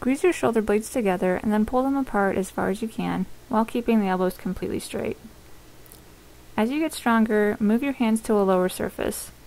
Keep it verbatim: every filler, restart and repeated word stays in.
Squeeze your shoulder blades together and then pull them apart as far as you can, while keeping the elbows completely straight. As you get stronger, move your hands to a lower surface.